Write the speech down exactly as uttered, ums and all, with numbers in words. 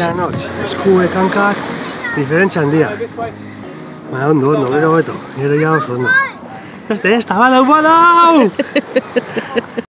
Bidean hotz, eskuek, hankak, diferentzia handia. Baina ondo, ondo, gero beto, gero ja oso ondo. Ez da, ez da, badau, badau!